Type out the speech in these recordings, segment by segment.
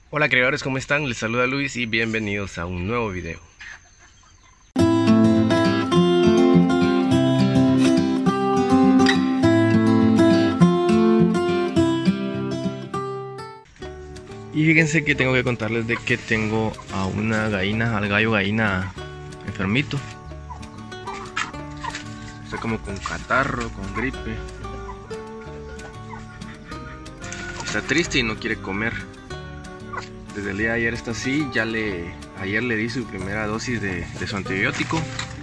Hola creadores, ¿cómo están? Les saluda Luis y bienvenidos a un nuevo video. Y fíjense que tengo que contarles de que tengo a una gallina, al gallo gallina enfermito. Está como con catarro, con gripe. Está triste y no quiere comer. Desde el día de ayer está así. Ayer le di su primera dosis de su antibiótico.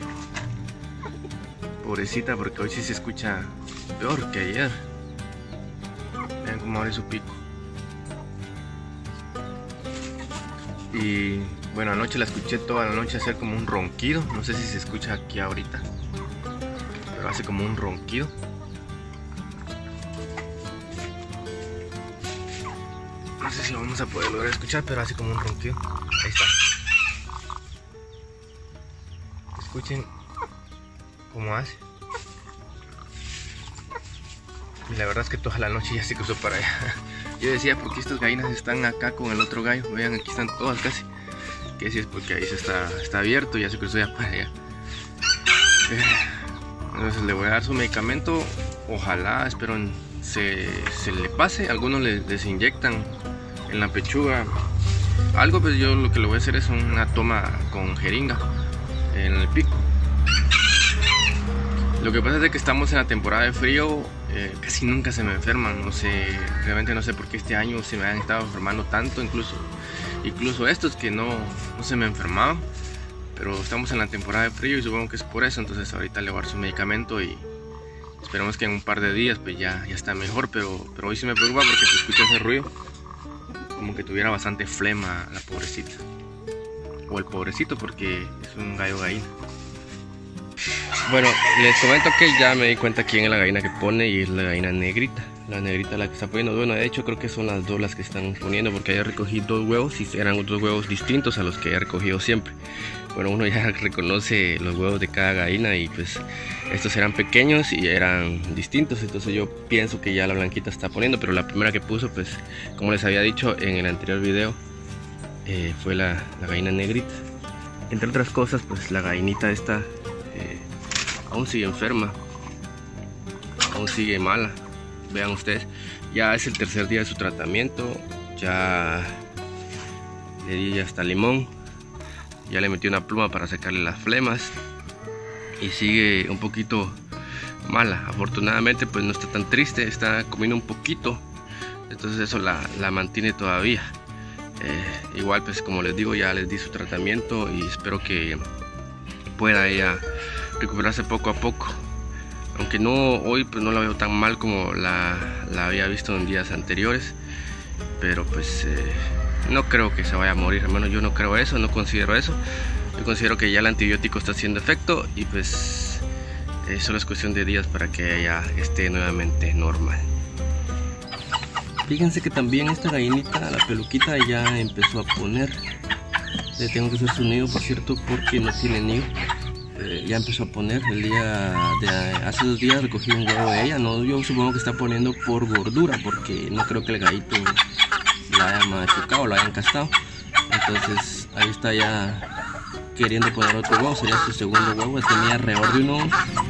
Pobrecita, porque hoy sí se escucha peor que ayer. Vean cómo abre su pico. Y bueno, anoche la escuché toda la noche hacer como un ronquido. No sé si se escucha aquí ahorita, pero hace como un ronquido. No sé si lo vamos a poder lograr escuchar, pero hace como un ronquido. Ahí está. Escuchen cómo hace. Y la verdad es que toda la noche ya se cruzó para allá. Yo decía, ¿por qué estas gallinas están acá con el otro gallo? Vean, aquí están todas casi. Que si es porque ahí está abierto y ya se cruzó ya para allá. Entonces le voy a dar su medicamento. Ojalá, espero se le pase. Algunos les inyectan en la pechuga algo, pero yo lo que le voy a hacer es una toma con jeringa en el pico. Lo que pasa es que estamos en la temporada de frío. Casi nunca se me enferman, no sé, realmente no sé por qué este año se me han estado enfermando tanto, incluso estos que no se me enfermaban, pero estamos en la temporada de frío y supongo que es por eso. Entonces ahorita le voy a dar su medicamento y esperemos que en un par de días pues ya está mejor, pero hoy sí me preocupa porque se escucha ese ruido, como que tuviera bastante flema la pobrecita, o el pobrecito, porque es un gallo gallina. Bueno, les comento que ya me di cuenta quién es la gallina que pone, y es la gallina negrita. La negrita la que está poniendo. Bueno, de hecho creo que son las dos las que están poniendo, porque ayer recogí dos huevos y eran dos huevos distintos a los que he recogido siempre. Bueno, uno ya reconoce los huevos de cada gallina y pues estos eran pequeños y eran distintos. Entonces yo pienso que ya la blanquita está poniendo, pero la primera que puso, pues como les había dicho en el anterior video, fue la gallina negrita. Entre otras cosas, pues la gallinita esta aún sigue enferma, aún sigue mala. Vean ustedes, ya es el tercer día de su tratamiento. Ya le di hasta limón, ya le metí una pluma para sacarle las flemas y sigue un poquito mala. Afortunadamente pues no está tan triste, está comiendo un poquito, entonces eso la mantiene todavía. Igual pues como les digo, ya les di su tratamiento y espero que pueda ella recuperarse poco a poco, aunque hoy pues no la veo tan mal como la había visto en días anteriores, pero pues no creo que se vaya a morir, hermano. Yo no creo eso, no considero eso. Yo considero que ya el antibiótico está haciendo efecto y pues solo es cuestión de días para que ella esté nuevamente normal. Fíjense que también esta gallinita, la peluquita, ya empezó a poner. Le tengo que hacer su nido, por cierto, porque no tiene nido. Ya empezó a poner. El día de hace 2 días recogí un huevo de ella. No, yo supongo que está poniendo por gordura, porque no creo que el gallito la haya machucado o la hayan castado. Entonces ahí está ya queriendo poner otro huevo. Sería su segundo huevo. Tenía alrededor de unos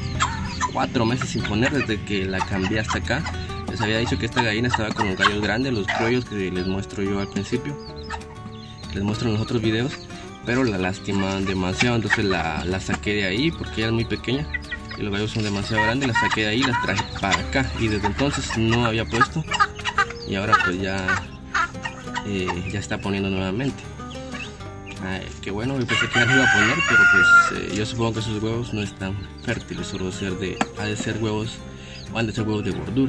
4 meses sin poner desde que la cambié hasta acá. Les había dicho que esta gallina estaba con los gallos grandes, los criollos que les muestro yo al principio, les muestro en los otros videos, pero la lastimaban demasiado. Entonces la saqué de ahí porque ella es muy pequeña y los gallos son demasiado grandes. La saqué de ahí y las traje para acá, y desde entonces no había puesto, y ahora pues ya está poniendo nuevamente. Qué bueno, yo pensé que ya no iba a poner, pero pues yo supongo que esos huevos no están fértiles, solo han de ser huevos de gordura.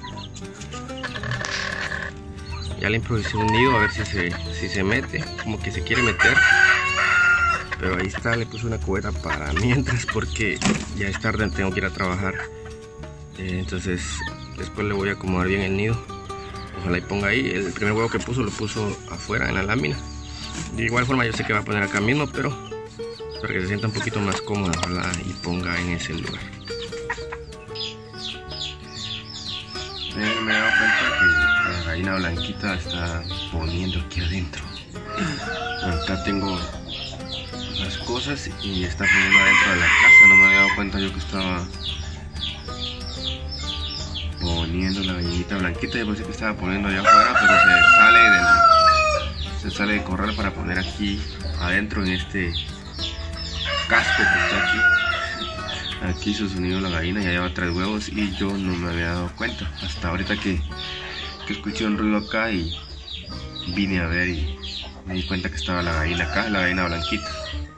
Ya le improvisé un nido a ver si se mete, como que se quiere meter, pero ahí está. Le puse una cubeta para mientras, porque ya es tarde, tengo que ir a trabajar. Entonces después le voy a acomodar bien el nido. Ojalá y ponga ahí. El primer huevo que puso lo puso afuera en la lámina. De igual forma yo sé que va a poner acá mismo, pero para que se sienta un poquito más cómoda, ojalá y ponga en ese lugar. Me he dado cuenta que gallina blanquita está poniendo aquí adentro. Acá tengo las cosas y está poniendo adentro de la casa. No me había dado cuenta yo que estaba poniendo la gallinita blanquita. Yo pensé que estaba poniendo allá afuera, pero se sale de corral para poner aquí adentro en este casco que está aquí. Aquí hizo su nido la gallina, ya lleva 3 huevos y yo no me había dado cuenta hasta ahorita que escuché un ruido acá y vine a ver y me di cuenta que estaba la gallina acá, la gallina blanquita.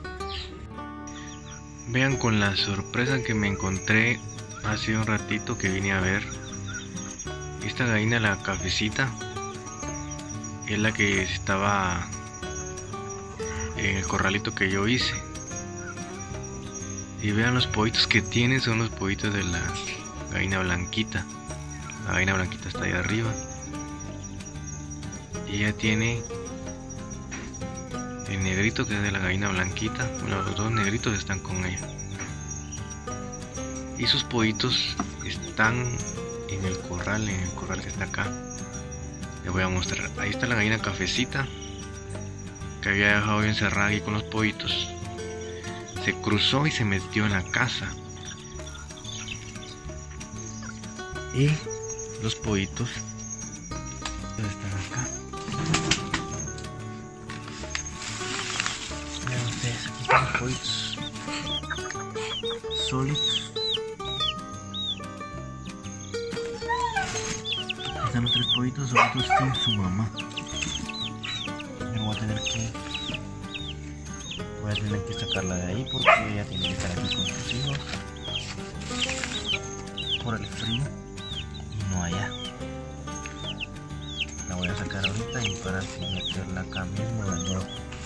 Vean con la sorpresa que me encontré hace un ratito que vine a ver. Esta gallina, la cafecita, es la que estaba en el corralito que yo hice. Y vean los pollitos que tiene, son los pollitos de la gallina blanquita. La gallina blanquita está ahí arriba. Y ella tiene el negrito que es de la gallina blanquita. Bueno, los 2 negritos están con ella. Y sus pollitos están en el corral que está acá. Les voy a mostrar. Ahí está la gallina cafecita que había dejado encerrada aquí con los pollitos. Se cruzó y se metió en la casa. Y los pollitos están acá. Vean ustedes, aquí están los pollitos sólidos. Están los 3 pollitos solitos sin su mamá. Yo voy a tener que sacarla de ahí porque ella tiene que estar aquí con sus hijos por el frío y no allá. La voy a sacar ahorita y para así meterla acá mismo de nuevo.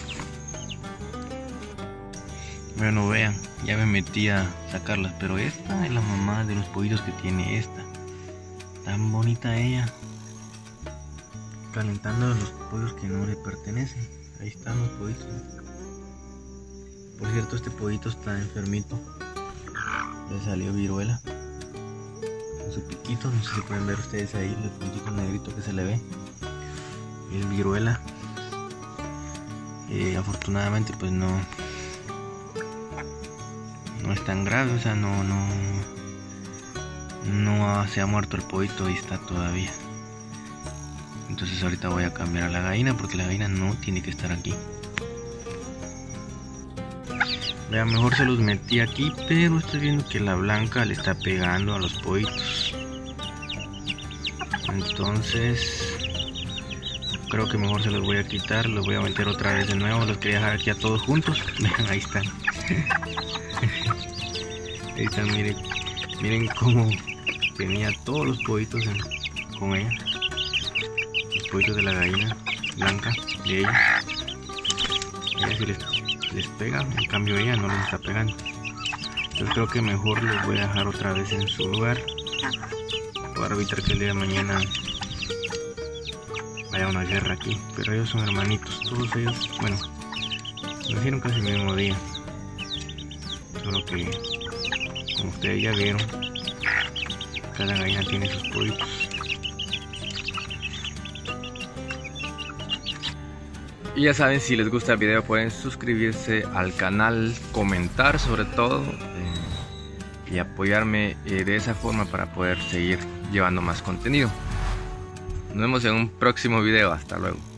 Bueno, vean, ya me metí a sacarlas, pero esta es la mamá de los pollitos que tiene esta. Tan bonita ella, calentando los pollos que no le pertenecen. Ahí están los pollitos. Por cierto, este pollito está enfermito. Le salió viruela en su piquito. No sé si pueden ver ustedes ahí el puntito negrito que se le ve. Es viruela. Afortunadamente pues no es tan grave. O sea, no se ha muerto el pollito. Ahí está todavía. Entonces ahorita voy a cambiar a la gallina porque la gallina no tiene que estar aquí. Vean, mejor se los metí aquí, pero estoy viendo que la blanca le está pegando a los pollitos. Entonces creo que mejor se los voy a quitar. Los voy a meter otra vez de nuevo. Los quería dejar aquí a todos juntos. Vean, ahí están. Ahí están, miren cómo tenía todos los pollitos con ella. Los pollitos de la gallina blanca de ella. Ella sí les pega, en cambio ella no les está pegando. Entonces creo que mejor los voy a dejar otra vez en su lugar para evitar que el día de mañana haya una guerra aquí. Pero ellos son hermanitos, todos ellos, bueno, nacieron casi el mismo día, solo que como ustedes ya vieron, cada gallina tiene sus pollitos. Y ya saben, si les gusta el video pueden suscribirse al canal, comentar sobre todo y apoyarme de esa forma para poder seguir llevando más contenido. Nos vemos en un próximo video, hasta luego.